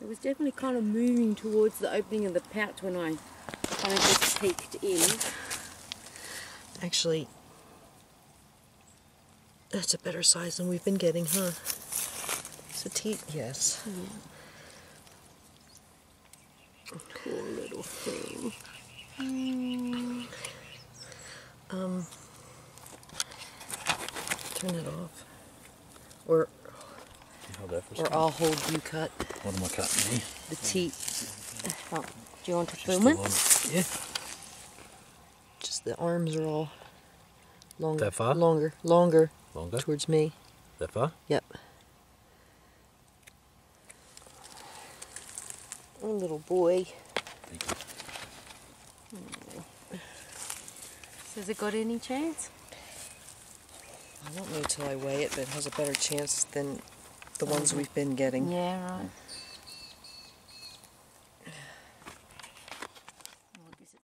It was definitely kind of moving towards the opening of the pouch when I kind of just peeked in. Actually, that's a better size than we've been getting, huh? It's a teat, yes. Yeah. Poor little thing. Turn it off. Or I'll hold you cut. What am I cutting here? The teat. Oh, do you want to film it? Yeah. Just the arms are all longer. That far? Longer. Longer? Towards me. That far? Yep. Oh, little boy. Thank you. So has it got any chance? I don't know till I weigh it, but it has a better chance than the ones we've been getting. Yeah, right.